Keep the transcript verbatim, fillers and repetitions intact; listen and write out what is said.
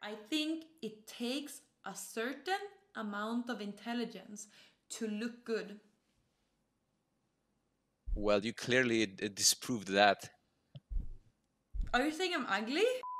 I think it takes a certain amount of intelligence to look good. Well, you clearly uh, disproved that. Are you saying I'm ugly?